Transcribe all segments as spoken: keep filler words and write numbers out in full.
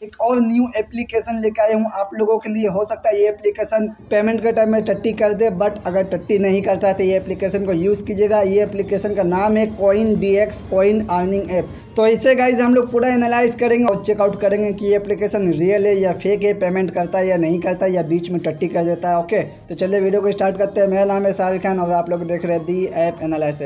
एक और new application लेकर आया हूँ आप लोगों के लिए। हो सकता है ये एप्लीकेशन पेमेंट के टाइम में टट्टी कर दे, बट अगर टट्टी नहीं करता है तो ये एप्लीकेशन को यूज़ कीजिएगा। ये एप्लीकेशन का नाम है coin D X coin earning app. तो इसे गाइज हम लोग पूरा एनालाइज करेंगे और चेकआउट करेंगे कि ये एप्लीकेशन रियल है या फेक है, पेमेंट करता है या नहीं करता है, या बीच में टट्टी कर देता है। ओके, तो चलिए वीडियो को स्टार्ट करते हैं। मेरा नाम है शाहरुख खान और आप लोग देख रहे हैं दी ऐप एनालिसिस।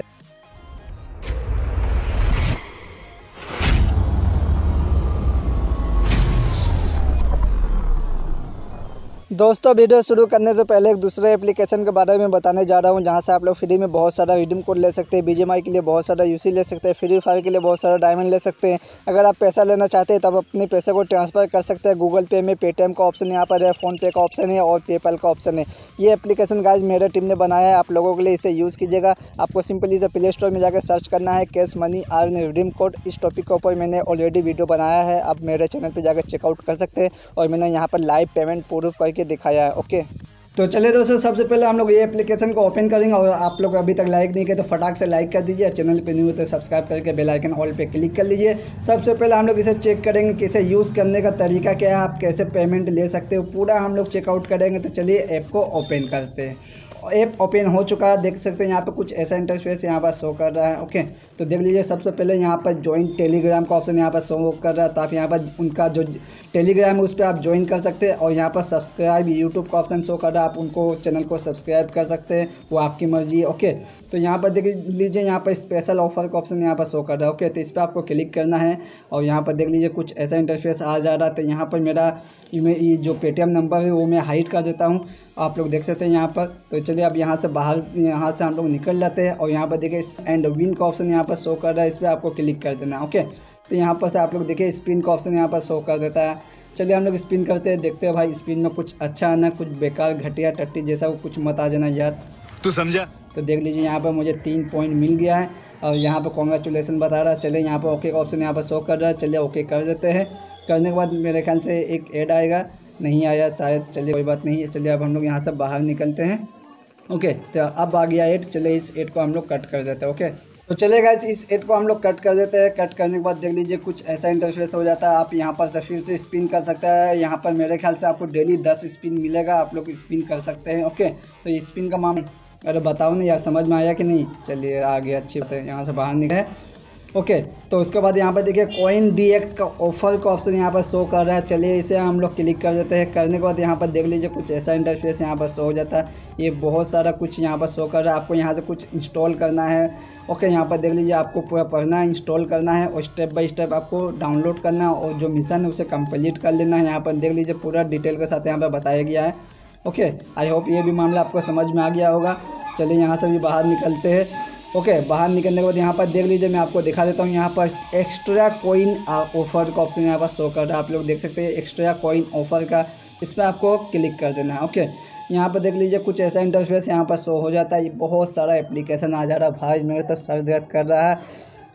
दोस्तों वीडियो शुरू करने से पहले एक दूसरे एप्लीकेशन के बारे में बताने जा रहा हूं, जहां से आप लोग फ्री में बहुत सारा रिडीम कोड ले सकते हैं, बीजीएमआई के लिए बहुत सारा यूसी ले सकते हैं, फ्री फायर के लिए बहुत सारा डायमंड ले सकते हैं। अगर आप पैसा लेना चाहते हैं तो आप अपने पैसे को ट्रांसफ़र कर सकते हैं गूगल पे में। पेटीएम का ऑप्शन यहाँ पर है, फ़ोनपे का ऑप्शन है और पेपैल का ऑप्शन है। ये एप्लीकेशन गाइज मेरे टीम ने बनाया है आप लोगों के लिए, इसे यूज़ कीजिएगा। आपको सिंपली से प्ले स्टोर में जाकर सर्च करना है cash money earn redeem code. इस टॉपिक के ऊपर मैंने ऑलरेडी वीडियो बनाया है, आप मेरे चैनल पर जाकर चेकआउट कर सकते हैं और मैंने यहाँ पर लाइव पेमेंट प्रूफ करके दिखाया है। ओके, तो चलिए दोस्तों, सबसे पहले हम लोग ये एप्लीकेशन को ओपन करेंगे और आप लोग अभी तक लाइक नहीं किए तो फटाक से लाइक कर दीजिए। चैनल पे न्यू हो तो सब्सक्राइब करके बेल आइकन ऑल पे क्लिक कर लीजिए। सबसे पहले हम लोग इसे चेक करेंगे कि इसे यूज़ करने का तरीका क्या है, आप कैसे पेमेंट ले सकते हो, पूरा हम लोग चेकआउट करेंगे। तो चलिए ऐप को ओपन करते हैं। ऐप ओपन हो चुका है, देख सकते हैं यहाँ पे कुछ ऐसा इंटरफेस यहाँ पर शो कर रहा है। ओके, तो देख लीजिए सबसे पहले यहाँ पर ज्वाइन टेलीग्राम का ऑप्शन यहाँ पर शो कर रहा है, तो आप यहाँ पर उनका जो टेलीग्राम है उस पर आप ज्वाइन कर सकते हैं। और यहाँ पर सब्सक्राइब यूट्यूब का ऑप्शन शो कर रहा है, आप उनको चैनल को सब्सक्राइब कर सकते हैं, वो आपकी मर्जी है। ओके, तो यहाँ पर देख लीजिए यहाँ पर स्पेशल ऑफर का ऑप्शन यहाँ पर शो कर रहा है। ओके, तो इस पर आपको क्लिक करना है और यहाँ पर देख लीजिए कुछ ऐसा इंटरफेस आ जा रहा है। तो यहाँ पर मेरा ये जो पेटीएम नंबर है वो मैं हाइड कर देता हूँ, आप लोग देख सकते हैं यहाँ पर। तो चलिए अब यहाँ से बाहर यहाँ से हम लोग निकल जाते हैं और यहाँ पर देखिए एंड विन का ऑप्शन यहाँ पर शो कर रहा है, इस पर आपको क्लिक कर देना है। ओके, तो यहाँ पर से आप लोग देखिए स्पिन का ऑप्शन यहाँ पर शो कर देता है। चलिए हम लोग स्पिन करते हैं, देखते हैं भाई स्पिन में कुछ अच्छा आना, कुछ बेकार घटिया टट्टी जैसा वो कुछ मत आ जाना यार, तू समझा। तो देख लीजिए यहाँ पर मुझे तीन पॉइंट मिल गया है और यहाँ पर कॉन्ग्रेचुलेसन बता रहा है। चलिए यहाँ पर ओके का ऑप्शन यहाँ पर शो कर रहा है, चलिए ओके कर देते हैं। करने के बाद मेरे ख्याल से एक ऐड आएगा, नहीं आया शायद, चलिए कोई बात नहीं है। चलिए अब हम लोग यहाँ से बाहर निकलते हैं। ओके, तो अब आ गया ऐड, चलिए इस ऐड को हम लोग कट कर देते हैं। ओके, तो चलिए गाइस इस ऐड को हम लोग कट कर देते हैं। कट करने के बाद देख लीजिए कुछ ऐसा इंटरफेस हो जाता है, आप यहाँ पर से फिर से स्पिन कर सकते हैं। यहाँ पर मेरे ख्याल से आपको डेली दस स्पिन मिलेगा, आप लोग स्पिन कर सकते हैं। ओके, तो ये स्पिन का मामला, अरे बताओ ना यार समझ में आया कि नहीं। चलिए आगे अच्छी बात है, यहाँ से बाहर निकले। ओके, तो उसके बाद यहाँ पर देखिए कॉइन डी एक्स का ऑफर का ऑप्शन यहाँ पर शो कर रहा है, चलिए इसे हम लोग क्लिक कर देते हैं। करने के बाद यहाँ पर देख लीजिए कुछ ऐसा इंटरफेस यहाँ पर शो हो जाता है। ये बहुत सारा कुछ यहाँ पर शो कर रहा है, आपको यहाँ से कुछ इंस्टॉल करना है। ओके, यहाँ पर देख लीजिए आपको पूरा पढ़ना है, इंस्टॉल करना है और स्टेप बाय स्टेप आपको डाउनलोड करना है और जो मिशन है उसे कंप्लीट कर लेना है। यहाँ पर देख लीजिए पूरा डिटेल के साथ यहाँ पर बताया गया है। ओके, आई होप ये भी मामला आपको समझ में आ गया होगा। चलिए यहाँ से भी बाहर निकलते हैं। ओके okay, बाहर निकलने के बाद यहाँ पर देख लीजिए मैं आपको दिखा देता हूँ, यहाँ पर एक्स्ट्रा कॉइन ऑफर का ऑप्शन यहाँ पर शो कर रहा है, आप लोग देख सकते हैं एक्स्ट्रा कॉइन ऑफर का, इस पर आपको क्लिक कर देना है। ओके okay, यहाँ पर देख लीजिए कुछ ऐसा इंटरफेस यहाँ पर शो हो जाता है। बहुत सारा एप्लीकेशन आ जा रहा है भाई, मेरे तो सर दर्द कर रहा है।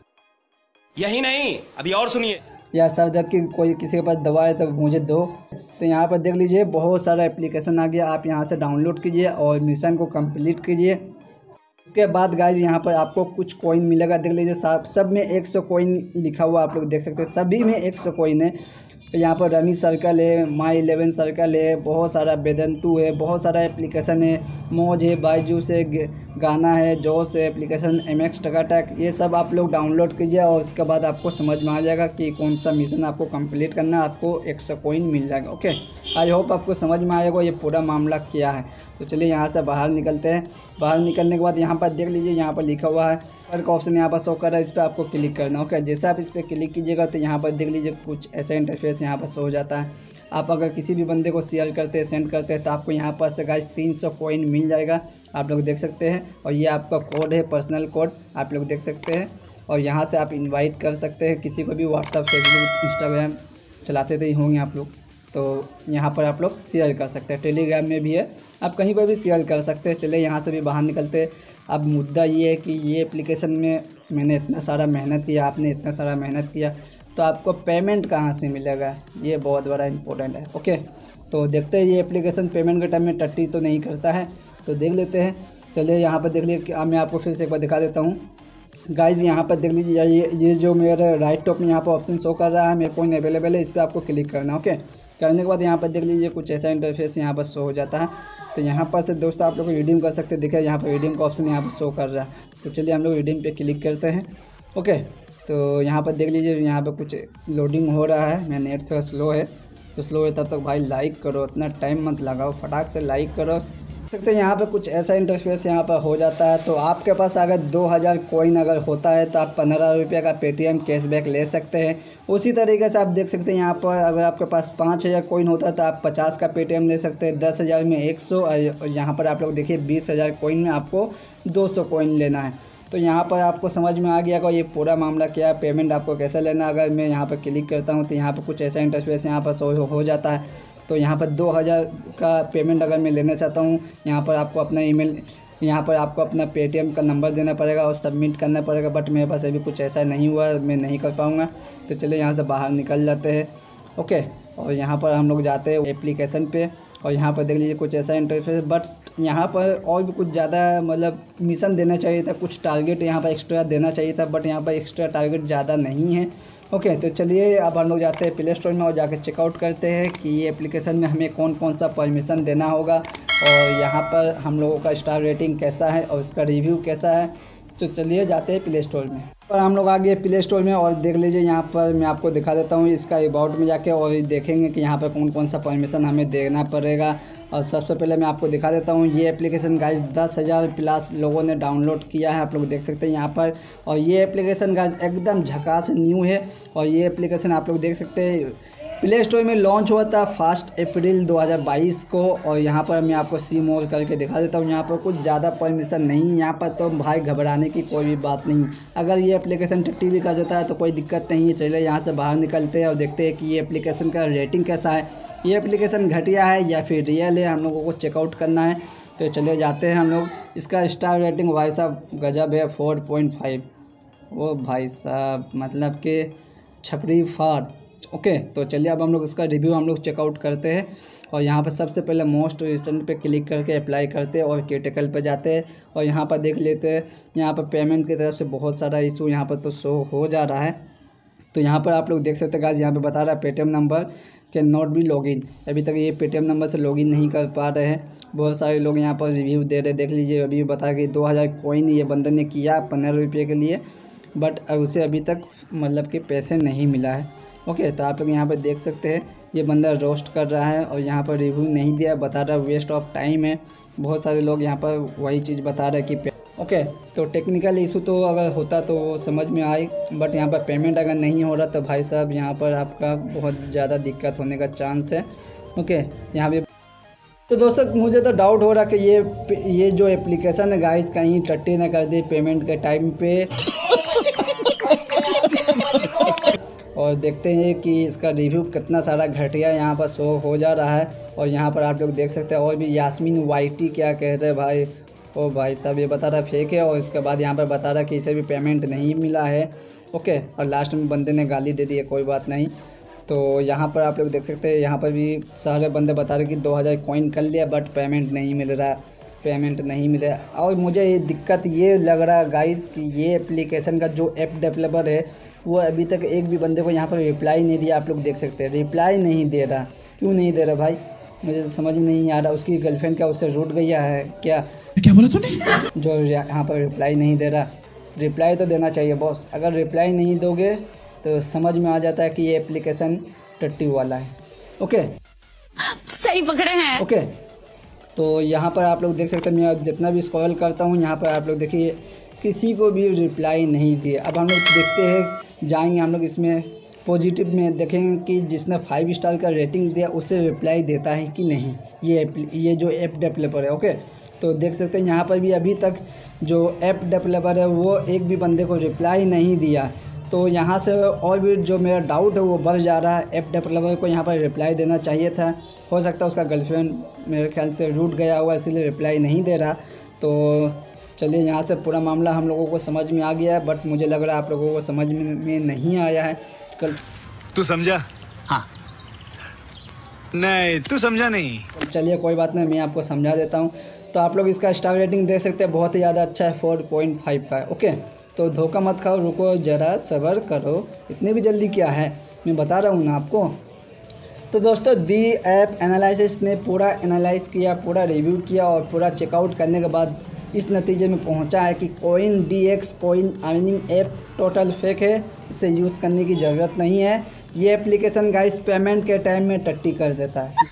यही नहीं अभी और सुनिए यार, सर दर्द की कोई किसी के पास दवा है तो मुझे दो। तो यहाँ पर देख लीजिए बहुत सारा एप्लीकेशन आ गया, आप यहाँ से डाउनलोड कीजिए और मिशन को कंप्लीट कीजिए। उसके बाद गाइस यहाँ पर आपको कुछ कॉइन मिलेगा, देख लीजिए सब सब में एक सौ कॉइन लिखा हुआ आप लोग देख सकते हैं, सभी में एक सौ कॉइन है। तो यहाँ पर रमी सर्कल है, माई इलेवन सर्कल है, बहुत सारा वेदंतु है, बहुत सारा एप्लीकेशन है, मौज है, बायजूस है, गाना है, जोश है, एप्लीकेशन एम एक्स टकाटक, ये सब आप लोग डाउनलोड कीजिए और उसके बाद आपको समझ में आ जाएगा कि कौन सा मिशन आपको कंप्लीट करना है, आपको एक सौ कॉइन मिल जाएगा। ओके, आई होप आपको समझ में आएगा ये पूरा मामला क्या है। तो चलिए यहाँ से बाहर निकलते हैं। बाहर निकलने के बाद यहाँ पर देख लीजिए यहाँ पर लिखा हुआ है हर का ऑप्शन यहाँ पर शो कर रहा है, इस पर आपको क्लिक करना। ओके, जैसे आप इस पर क्लिक कीजिएगा तो यहाँ पर देख लीजिए कुछ ऐसा इंटरफेस यहाँ पर शो हो जाता है। आप अगर किसी भी बंदे को शेयर करते हैं, सेंड करते हैं तो आपको यहाँ पर से गाइस तीन सौ कॉइन मिल जाएगा, आप लोग देख सकते हैं। और ये आपका कोड है, पर्सनल कोड, आप लोग देख सकते हैं। और यहाँ से आप इनवाइट कर सकते हैं किसी को भी, व्हाट्सअप फेसबुक इंस्टाग्राम चलाते थे ही होंगे आप लोग, तो यहाँ पर आप लोग शेयर कर सकते हैं। टेलीग्राम में भी है, आप कहीं पर भी शेयर कर सकते हैं। चलिए यहाँ से भी बाहर निकलते हैं। अब मुद्दा ये है कि ये एप्लीकेशन में मैंने इतना सारा मेहनत किया, आपने इतना सारा मेहनत किया, तो आपको पेमेंट कहाँ से मिलेगा, ये बहुत बड़ा इंपॉर्टेंट है। ओके, तो देखते हैं ये एप्लीकेशन पेमेंट के टाइम में टट्टी तो नहीं करता है, तो देख लेते हैं। चलिए यहाँ पर देख लीजिए, मैं आपको फिर से एक बार दिखा देता हूँ। गाइज यहाँ पर देख लीजिए, ये ये जो मेरे राइट टॉप में यहाँ पर ऑप्शन शो कर रहा है मेरे कॉइन अवेलेबल है, इस पर आपको क्लिक करना है। ओके, करने के बाद यहाँ पर देख लीजिए कुछ ऐसा इंटरफेस यहाँ पर शो हो जाता है। तो यहाँ पर से दोस्तों आप लोग रिडीम कर सकते हैं। देखिए यहाँ पर रिडीम का ऑप्शन यहाँ पर शो कर रहा है। तो चलिए हम लोग रिडीम पे क्लिक करते हैं। ओके, तो यहाँ पर देख लीजिए यहाँ पर कुछ लोडिंग हो रहा है। मेरा नेट थोड़ा स्लो है, तो स्लो है तब तक भाई लाइक करो, इतना टाइम मत लगाओ, फटाक से लाइक करो। सकते हैं यहाँ पे कुछ ऐसा इंटरफेस यहाँ पर हो जाता है। तो आपके पास अगर दो हज़ार कोइन अगर होता है तो आप पंद्रह रुपये का पेटीएम कैशबैक ले सकते हैं। उसी तरीके से आप देख सकते हैं यहाँ पर अगर आपके पास पाँच हज़ार कोइन होता है तो आप पचास का पेटीएम ले सकते हैं। दस हज़ार में एक सौ, और यहाँ पर आप लोग देखिए बीस हज़ार कोइन में आपको दो सौ कोइन लेना है। तो यहाँ पर आपको समझ में आ गया कि ये पूरा मामला क्या है, पेमेंट आपको कैसे लेना। अगर मैं यहाँ पर क्लिक करता हूँ तो यहाँ पर कुछ ऐसा इंटरफेस यहाँ पर शो हो जाता है। तो यहाँ पर दो हज़ार का पेमेंट अगर मैं लेना चाहता हूँ, यहाँ पर आपको अपना ईमेल, यहाँ पर आपको अपना पेटीएम का नंबर देना पड़ेगा और सबमिट करना पड़ेगा। बट मेरे पास अभी कुछ ऐसा नहीं हुआ, मैं नहीं कर पाऊँगा। तो चलिए यहाँ से बाहर निकल जाते हैं। ओके, और यहाँ पर हम लोग जाते हैं एप्लीकेशन पे, और यहाँ पर देख लीजिए कुछ ऐसा इंटरफेस। बट यहाँ पर और भी कुछ ज़्यादा मतलब मिशन देना चाहिए था, कुछ टारगेट यहाँ पर एक्स्ट्रा देना चाहिए था। बट यहाँ पर एक्स्ट्रा टारगेट ज़्यादा नहीं है। ओके, तो चलिए अब हम लोग जाते हैं प्ले स्टोर में और जाकर चेकआउट करते हैं कि ये एप्लीकेशन में हमें कौन कौन सा परमिशन देना होगा, और यहाँ पर हम लोगों का स्टार रेटिंग कैसा है और उसका रिव्यू कैसा है। तो चलिए जाते हैं प्ले स्टोर में। और हम लोग आ गए प्ले स्टोर में, और देख लीजिए यहाँ पर मैं आपको दिखा देता हूँ इसका अबाउट में जाके, और देखेंगे कि यहाँ पर कौन कौन सा परमिशन हमें देना पड़ेगा। और सबसे पहले मैं आपको दिखा देता हूँ ये एप्लीकेशन गाइस दस हज़ार प्लस लोगों ने डाउनलोड किया है, आप लोग देख सकते हैं यहाँ पर। और ये एप्लीकेशन गाइस एकदम झकास न्यू है, और ये एप्लीकेशन आप लोग देख सकते हैं प्ले स्टोर में लॉन्च हुआ था फर्स्ट अप्रैल दो हज़ार बाईस को। और यहाँ पर मैं आपको सी मोर करके दिखा देता हूँ, यहाँ पर कुछ ज़्यादा परमिशन नहीं, यहाँ पर तो भाई घबराने की कोई भी बात नहीं। अगर ये एप्लीकेशन टट्टी भी कर देता है तो कोई दिक्कत नहीं है। चलिए यहाँ से बाहर निकलते हैं और देखते हैं कि ये एप्लीकेशन का रेटिंग कैसा है, ये एप्लीकेशन घटिया है या फिर रियल है, हम लोगों को चेकआउट करना है। तो चले जाते हैं हम लोग। इसका स्टार रेटिंग भाई साहब गजब है, फोर पॉइंट फाइव। वो भाई साहब मतलब कि छपरी फाड़। ओके, तो चलिए अब हम लोग इसका रिव्यू हम लोग चेकआउट करते हैं। और यहाँ पर सबसे पहले मोस्ट रिसेंट पे क्लिक करके अप्लाई करते हैं और क्रिटिकल पे जाते हैं, और यहाँ पर देख लेते हैं यहाँ पर पेमेंट की तरफ से बहुत सारा इशू यहाँ पर तो शो हो जा रहा है। तो यहाँ पर आप लोग देख सकते हैं गाइस, यहाँ पे बता रहा है Paytm number can not be login. अभी तक ये पेटीएम नंबर से लॉगिन नहीं कर पा रहे हैं। बहुत सारे लोग यहाँ पर रिव्यू दे रहे, देख लीजिए अभी बता कि दो हज़ार कोइन ये बंदे ने किया पंद्रह रुपये के लिए, बट उसे अभी तक मतलब कि पैसे नहीं मिला है। ओके, तो आप लोग यहाँ पर देख सकते हैं ये बंदा रोस्ट कर रहा है और यहाँ पर रिव्यू नहीं दिया, बता रहा है वेस्ट ऑफ टाइम है। बहुत सारे लोग यहाँ पर वही चीज़ बता रहे हैं कि ओके, तो टेक्निकल इशू तो अगर होता तो समझ में आए, बट यहाँ पर पेमेंट अगर नहीं हो रहा तो भाई साहब यहाँ पर आपका बहुत ज़्यादा दिक्कत होने का चांस है। ओके, यहाँ पे तो दोस्तों मुझे तो डाउट हो रहा कि ये ये जो एप्लीकेशन है गाइस कहीं टट्टी ना कर दे पेमेंट के टाइम पे। और देखते हैं कि इसका रिव्यू कितना सारा घटिया यहाँ पर शो हो जा रहा है। और यहाँ पर आप लोग देख सकते हैं और भी यास्मीन वाईटी क्या कह रहे हैं भाई। ओ भाई साहब ये बता रहा फेक है, और इसके बाद यहाँ पर बता रहा कि इसे भी पेमेंट नहीं मिला है। ओके, और लास्ट में बंदे ने गाली दे दी है, कोई बात नहीं। तो यहाँ पर आप लोग देख सकते हैं यहाँ पर भी सारे बंदे बता रहे कि दो हज़ार कॉइन कर लिया बट पेमेंट नहीं मिल रहा, पेमेंट नहीं मिल रहा। और मुझे ये दिक्कत ये लग रहा है गाइस कि ये एप्लीकेशन का जो ऐप डेवलपर है वो अभी तक एक भी बंदे को यहाँ पर रिप्लाई नहीं दिया। आप लोग देख सकते हैं रिप्लाई नहीं दे रहा, क्यों नहीं दे रहा भाई मुझे समझ में नहीं आ रहा। उसकी गर्लफ्रेंड क्या उससे रूठ गया है क्या, क्या बोला तूने? जो यहाँ पर रिप्लाई नहीं दे रहा। रिप्लाई तो देना चाहिए बॉस, अगर रिप्लाई नहीं दोगे तो समझ में आ जाता है कि ये एप्लीकेशन टट्टी वाला है। ओके, सही पकड़े हैं। ओके, तो यहाँ पर आप लोग देख सकते हैं मैं जितना भी स्क्रॉल करता हूँ यहाँ पर आप लोग देखिए किसी को भी रिप्लाई नहीं दिए। अब हम लोग देखते हैं, जाएंगे हम लोग इसमें पॉजिटिव में देखेंगे कि जिसने फाइव स्टार का रेटिंग दिया उससे रिप्लाई देता है कि नहीं ये ये जो ऐप डेवलपर है। ओके, तो देख सकते हैं यहाँ पर भी अभी तक जो ऐप डेवलपर है वो एक भी बंदे को रिप्लाई नहीं दिया। तो यहाँ से और भी जो मेरा डाउट है वो बढ़ जा रहा है। ऐप डेवलपर को यहाँ पर रिप्लाई देना चाहिए था, हो सकता है उसका गर्लफ्रेंड मेरे ख्याल से रूठ गया हुआ इसीलिए रिप्लाई नहीं दे रहा। तो चलिए यहाँ से पूरा मामला हम लोगों को समझ में आ गया है, बट मुझे लग रहा है आप लोगों को समझ में, में नहीं आया है। कल तू समझा? हाँ। नहीं तू समझा नहीं। चलिए कोई बात नहीं, मैं आपको समझा देता हूँ। तो आप लोग इसका स्टार रेटिंग देख सकते हैं, बहुत ही ज़्यादा अच्छा है, फोर पॉइंट फाइव का है। ओके, तो धोखा मत खाओ, रुको ज़रा सब्र करो, इतनी भी जल्दी क्या है, मैं बता रहा हूँ ना आपको। तो दोस्तों दी ऐप एनालिसिस ने पूरा एनालाइज किया, पूरा रिव्यू किया और पूरा चेकआउट करने के बाद इस नतीजे में पहुंचा है कि coin D X coin earning app total fake है, इसे यूज़ करने की ज़रूरत नहीं है। ये एप्लीकेशन गाइस पेमेंट के टाइम में टट्टी कर देता है।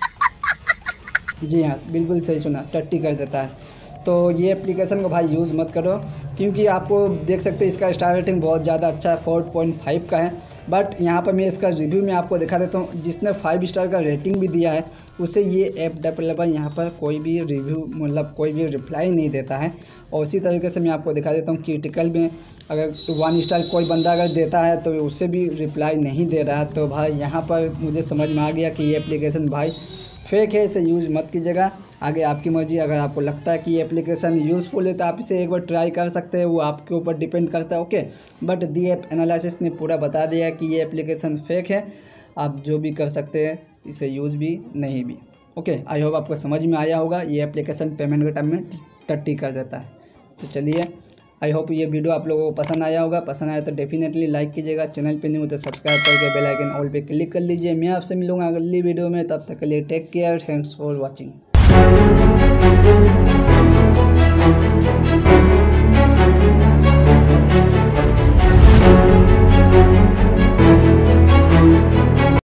जी हाँ, बिल्कुल सही सुना, टट्टी कर देता है। तो ये एप्लीकेशन को भाई यूज़ मत करो, क्योंकि आपको देख सकते हैं इसका स्टार रेटिंग बहुत ज़्यादा अच्छा है, फोर पॉइंट फाइव का है। बट यहाँ पर मैं इसका रिव्यू में आपको दिखा देता हूँ, जिसने फाइव स्टार का रेटिंग भी दिया है उसे ये ऐप डेवलपर यहाँ पर कोई भी रिव्यू मतलब कोई भी रिप्लाई नहीं देता है। और उसी तरीके से मैं आपको दिखा देता हूँ क्रिटिकल में अगर वन स्टार कोई बंदा अगर देता है तो उसे भी रिप्लाई नहीं दे रहा है। तो भाई यहाँ पर मुझे समझ में आ गया कि ये एप्लीकेशन भाई फेक है, इसे यूज़ मत कीजिएगा। आगे आपकी मर्ज़ी, अगर आपको लगता है कि ये एप्लीकेशन यूज़फुल है तो आप इसे एक बार ट्राई कर सकते हैं, वो आपके ऊपर डिपेंड करता है। Okay, but the app analysis ने पूरा बता दिया कि ये एप्लीकेशन फेक है, आप जो भी कर सकते हैं, इसे यूज़ भी नहीं भी। ओके, आई होप आपको समझ में आया होगा। ये एप्लीकेशन पेमेंट के टाइम में टट्टी कर देता है। तो चलिए, आई होप ये वीडियो आप लोगों को पसंद आया होगा। पसंद आया तो डेफिनेटली लाइक कीजिएगा, चैनल पे नहीं हो तो सब्सक्राइब करके बेल आइकन ऑल पे क्लिक कर लीजिए। मैं आपसे मिलूंगा अगली वीडियो में, तब तक के लिए take care, thanks for watching.